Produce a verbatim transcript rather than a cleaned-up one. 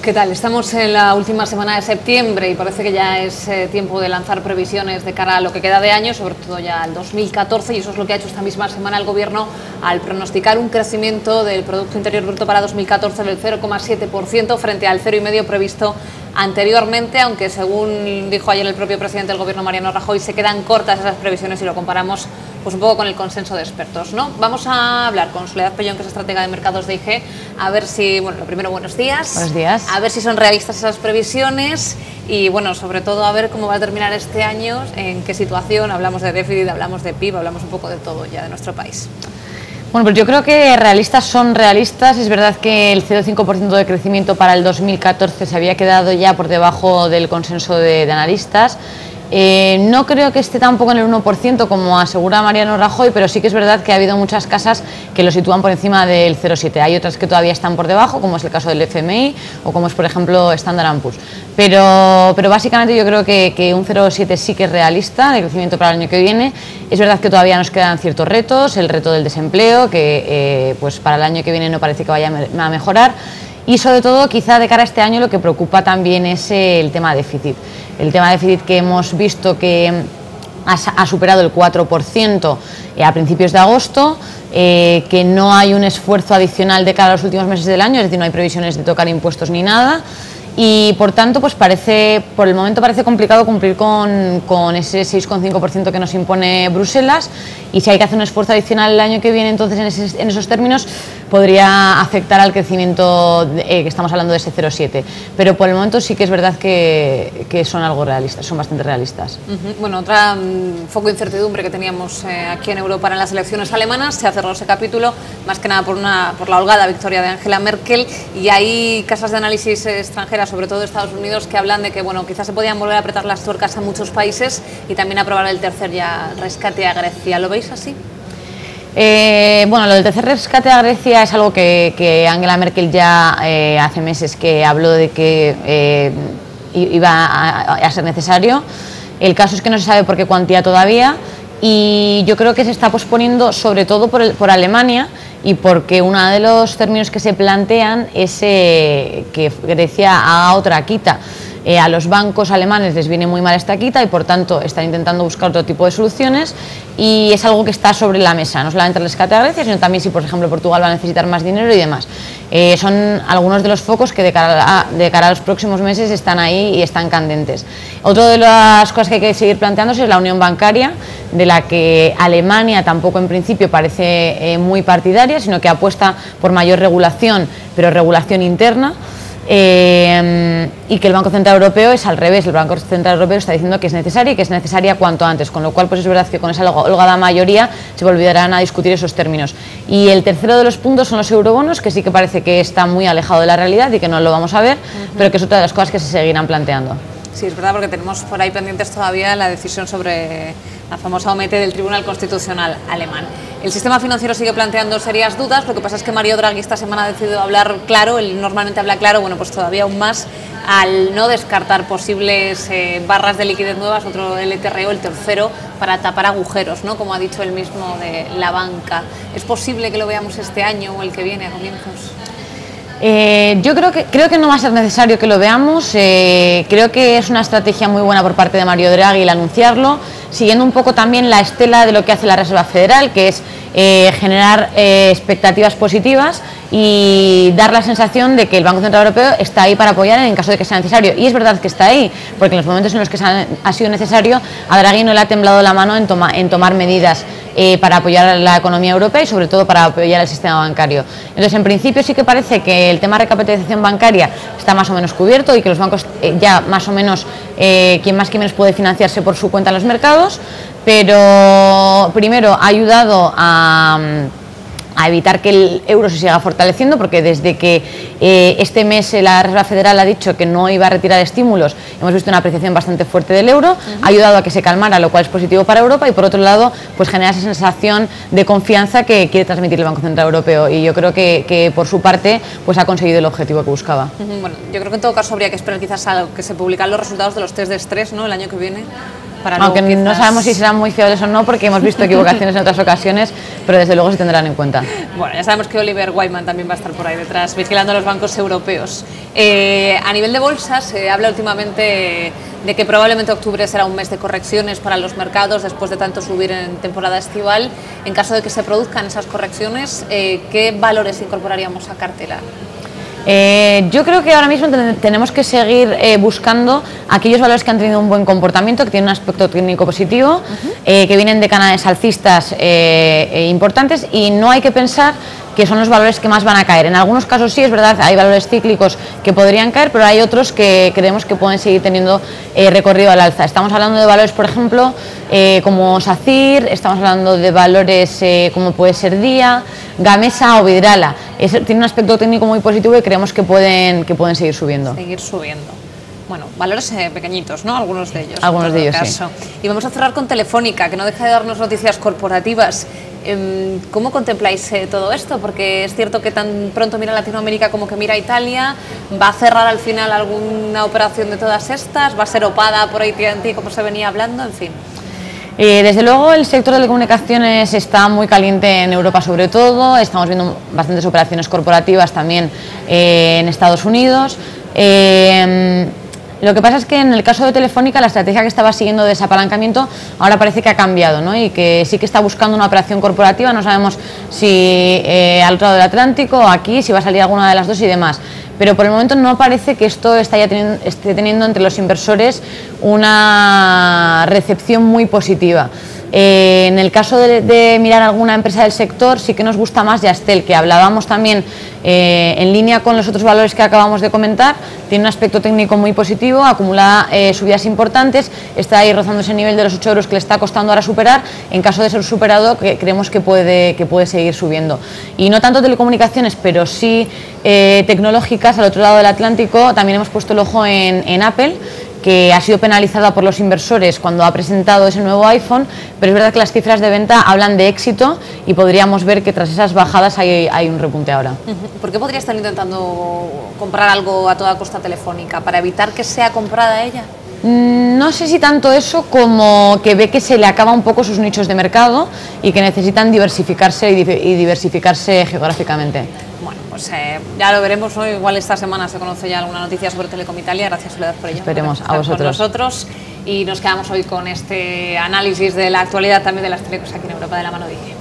¿Qué tal? Estamos en la última semana de septiembre y parece que ya es eh, tiempo de lanzar previsiones de cara a lo que queda de año, sobre todo ya al dos mil catorce, y eso es lo que ha hecho esta misma semana el Gobierno al pronosticar un crecimiento del Producto Interior Bruto para dos mil catorce del cero coma siete por ciento frente al cero coma cinco por ciento previsto anteriormente, aunque según dijo ayer el propio presidente del Gobierno, Mariano Rajoy, se quedan cortas esas previsiones si lo comparamos pues un poco con el consenso de expertos, ¿no? Vamos a hablar con Soledad Pellón, que es estratega de mercados de I G, a ver si, bueno, lo primero, buenos días. Buenos días. A ver si son realistas esas previsiones y, bueno, sobre todo a ver cómo va a terminar este año, en qué situación, hablamos de déficit, hablamos de P I B, hablamos un poco de todo ya de nuestro país. Bueno, pues yo creo que realistas son realistas. Es verdad que el cero coma cinco por ciento de crecimiento para el dos mil catorce se había quedado ya por debajo del consenso de, de analistas. Eh, no creo que esté tampoco en el uno por ciento como asegura Mariano Rajoy, pero sí que es verdad que ha habido muchas casas que lo sitúan por encima del cero coma siete. Hay otras que todavía están por debajo, como es el caso del F M I o como es, por ejemplo, Standard and Poor's. Pero, pero básicamente yo creo que, que un cero coma siete sí que es realista de crecimiento para el año que viene. Es verdad que todavía nos quedan ciertos retos, el reto del desempleo, que eh, pues para el año que viene no parece que vaya a mejorar. Y sobre todo, quizá de cara a este año, lo que preocupa también es el tema déficit. El tema déficit que hemos visto que ha, ha superado el cuatro por ciento a principios de agosto, eh, que no hay un esfuerzo adicional de cara a los últimos meses del año, es decir, no hay previsiones de tocar impuestos ni nada. Y por tanto, pues parece, por el momento parece complicado cumplir con, con ese seis coma cinco por ciento que nos impone Bruselas, y si hay que hacer un esfuerzo adicional el año que viene, entonces en, ese, en esos términos podría afectar al crecimiento de, eh, que estamos hablando de ese cero coma siete, pero por el momento sí que es verdad que, que son algo realistas, son bastante realistas. Uh-huh. Bueno, otra um, foco de incertidumbre que teníamos eh, aquí en Europa en las elecciones alemanas, se ha cerrado ese capítulo, más que nada por, una, por la holgada victoria de Angela Merkel, y hay casas de análisis extranjeras, sobre todo de Estados Unidos, que hablan de que, bueno, quizás se podían volver a apretar las tuercas a muchos países y también aprobar el tercer ya rescate a Grecia. ¿Lo veis así? Eh, bueno, lo del tercer rescate a Grecia es algo que, que Angela Merkel ya eh, hace meses que habló de que eh, iba a, a ser necesario. El caso es que no se sabe por qué cuantía todavía, y yo creo que se está posponiendo sobre todo por, el, por Alemania, y porque uno de los términos que se plantean es eh, que Grecia haga otra quita. Eh, a los bancos alemanes les viene muy mal esta quita y por tanto están intentando buscar otro tipo de soluciones, y es algo que está sobre la mesa, no solamente el rescate a Grecia, sino también si por ejemplo Portugal va a necesitar más dinero y demás. Eh, son algunos de los focos que de cara, a, de cara a los próximos meses están ahí y están candentes. Otra de las cosas que hay que seguir planteándose es la unión bancaria, de la que Alemania tampoco en principio parece eh, muy partidaria, sino que apuesta por mayor regulación, pero regulación interna. Eh, y que el Banco Central Europeo es al revés, el Banco Central Europeo está diciendo que es necesaria y que es necesaria cuanto antes, con lo cual pues es verdad que con esa holgada mayoría se volverán a discutir esos términos. Y el tercero de los puntos son los eurobonos, que sí que parece que está muy alejado de la realidad y que no lo vamos a ver, uh-huh. pero que es otra de las cosas que se seguirán planteando. Sí, es verdad, porque tenemos por ahí pendientes todavía la decisión sobre la famosa O M T del Tribunal Constitucional alemán. El sistema financiero sigue planteando serias dudas, lo que pasa es que Mario Draghi esta semana ha decidido hablar claro, él normalmente habla claro, bueno, pues todavía aún más, al no descartar posibles eh, barras de liquidez nuevas, otro L T R O, el tercero, para tapar agujeros, ¿no? Como ha dicho él mismo, de la banca. ¿Es posible que lo veamos este año o el que viene a comienzos? Eh, yo creo que, creo que no va a ser necesario que lo veamos, eh, creo que es una estrategia muy buena por parte de Mario Draghi el anunciarlo, siguiendo un poco también la estela de lo que hace la Reserva Federal, que es eh, generar eh, expectativas positivas y dar la sensación de que el Banco Central Europeo está ahí para apoyar en caso de que sea necesario. Y es verdad que está ahí, porque en los momentos en los que ha, ha sido necesario, a Draghi no le ha temblado la mano en, toma, en tomar medidas eh, para apoyar a la economía europea y sobre todo para apoyar al sistema bancario. Entonces, en principio sí que parece que el tema de recapitalización bancaria está más o menos cubierto y que los bancos eh, ya más o menos, eh, quien más que menos puede financiarse por su cuenta en los mercados, pero primero ha ayudado a... a evitar que el euro se siga fortaleciendo, porque desde que eh, este mes la Reserva Federal ha dicho que no iba a retirar estímulos, hemos visto una apreciación bastante fuerte del euro, uh-huh. ha ayudado a que se calmara, lo cual es positivo para Europa, y por otro lado pues genera esa sensación de confianza que quiere transmitir el Banco Central Europeo, y yo creo que, que por su parte pues ha conseguido el objetivo que buscaba. Uh-huh. Bueno, yo creo que en todo caso habría que esperar quizás a que se publican los resultados de los test de estrés, ¿no?, el año que viene. Para Aunque luego, no quizás... sabemos si serán muy fiables o no, porque hemos visto equivocaciones en otras ocasiones, pero desde luego se tendrán en cuenta. Bueno, ya sabemos que Oliver Wyman también va a estar por ahí detrás, vigilando a los bancos europeos. Eh, a nivel de bolsa, se habla últimamente de que probablemente octubre será un mes de correcciones para los mercados después de tanto subir en temporada estival. En caso de que se produzcan esas correcciones, eh, ¿qué valores incorporaríamos a cartera? Eh, yo creo que ahora mismo ten tenemos que seguir eh, buscando aquellos valores que han tenido un buen comportamiento, que tienen un aspecto técnico positivo, uh-huh. eh, que vienen de canales alcistas eh, eh, importantes, y no hay que pensar que son los valores que más van a caer. En algunos casos sí, es verdad, hay valores cíclicos que podrían caer, pero hay otros que creemos que pueden seguir teniendo eh, recorrido al alza. Estamos hablando de valores, por ejemplo, eh, como SACIR, estamos hablando de valores eh, como puede ser Día, Gamesa o Vidrala. Es, tiene un aspecto técnico muy positivo y creemos que pueden, que pueden seguir subiendo. Seguir subiendo. Bueno, valores eh, pequeñitos, ¿no? Algunos de ellos. Algunos de ellos, caso. sí. Y vamos a cerrar con Telefónica, que no deja de darnos noticias corporativas. ¿Cómo contempláis eh, todo esto? Porque es cierto que tan pronto mira Latinoamérica como que mira Italia. ¿Va a cerrar al final alguna operación de todas estas? ¿Va a ser opada por A T and T como se venía hablando? En fin. Eh, desde luego el sector de telecomunicaciones está muy caliente en Europa, sobre todo. Estamos viendo bastantes operaciones corporativas también eh, en Estados Unidos. Eh, Lo que pasa es que en el caso de Telefónica la estrategia que estaba siguiendo de desapalancamiento ahora parece que ha cambiado, ¿no? Y que sí que está buscando una operación corporativa. No sabemos si eh, al otro lado del Atlántico o aquí, si va a salir alguna de las dos y demás. Pero por el momento no parece que esto está ya teniendo, esté teniendo entre los inversores una recepción muy positiva. Eh, en el caso de, de mirar alguna empresa del sector, sí que nos gusta más Yastel, que hablábamos también eh, en línea con los otros valores que acabamos de comentar. Tiene un aspecto técnico muy positivo, acumula eh, subidas importantes, está ahí rozando ese nivel de los ocho euros que le está costando ahora superar. En caso de ser superado, que creemos que puede, que puede seguir subiendo. Y no tanto telecomunicaciones, pero sí eh, tecnológicas. Al otro lado del Atlántico también hemos puesto el ojo en, en Apple, que ha sido penalizada por los inversores cuando ha presentado ese nuevo iPhone, pero es verdad que las cifras de venta hablan de éxito y podríamos ver que tras esas bajadas hay, hay un repunte ahora. ¿Por qué podría estar intentando comprar algo a toda costa Telefónica? ¿Para evitar que sea comprada ella? No sé si tanto eso como que ve que se le acaba un poco sus nichos de mercado y que necesitan diversificarse y, y diversificarse geográficamente. Bueno, pues eh, ya lo veremos, ¿no? Igual esta semana se conoce ya alguna noticia sobre Telecom Italia. Gracias, Soledad, por ello. Esperemos, por a vosotros. Con nosotros. Y nos quedamos hoy con este análisis de la actualidad también de las telecos aquí en Europa de la mano de I G E.